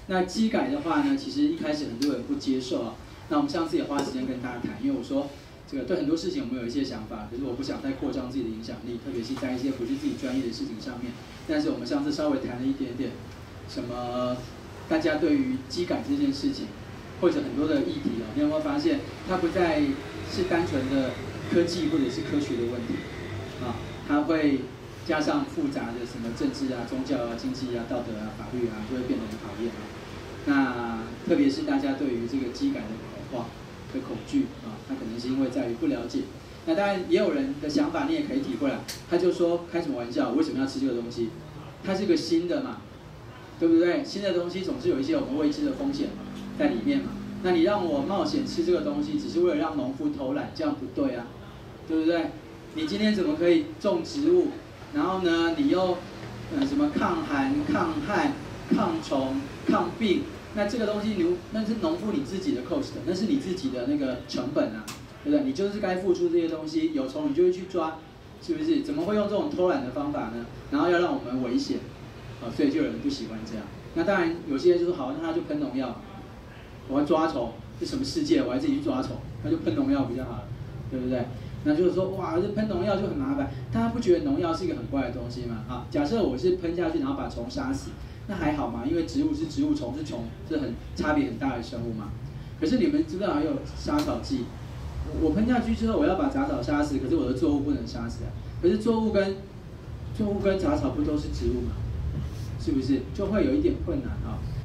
那基改的话呢，其实一开始很多人不接受啊。那我们上次也花时间跟大家谈，因为我说这个对很多事情我们有一些想法，可是我不想再扩张自己的影响力，特别是在一些不是自己专业的事情上面。但是我们上次稍微谈了一点点，什么大家对于基改这件事情，或者很多的议题你有没有发现，它不再是单纯的科技或者是科学的问题啊，它会加上复杂的什么政治啊、宗教啊、经济啊、道德啊、法律啊，就会变得很讨厌啊。那特别是大家对于这个基改的恐慌的恐惧啊，它可能是因为在于不了解。那当然也有人的想法，你也可以体会啦。他就说开什么玩笑？为什么要吃这个东西？它是个新的嘛，对不对？新的东西总是有一些我们未知的风险在里面嘛。那你让我冒险吃这个东西，只是为了让农夫偷懒，这样不对啊，对不对？你今天怎么可以种植物，然后呢，你又什么抗寒、抗旱、抗虫、抗病？那这个东西那是农夫你自己的 cost， 那是你自己的那个成本啊，对不对？你就是该付出这些东西，有虫你就会去抓，是不是？怎么会用这种偷懒的方法呢？然后要让我们危险，所以就有人不喜欢这样。那当然有些人就说好，那他就喷农药，我要抓虫，这什么世界？我还自己去抓虫，那就喷农药比较好了，对不对？那就是说，哇，这喷农药就很麻烦。大家不觉得农药是一个很怪的东西吗？啊，假设我是喷下去，然后把虫杀死，那还好嘛，因为植物是植物，虫是虫，是差别很大的生物嘛。可是你们知道还有杀草剂，我喷下去之后，我要把杂草杀死，可是我的作物不能杀死啊。可是作物跟杂草不都是植物吗？是不是？就会有一点困难啊。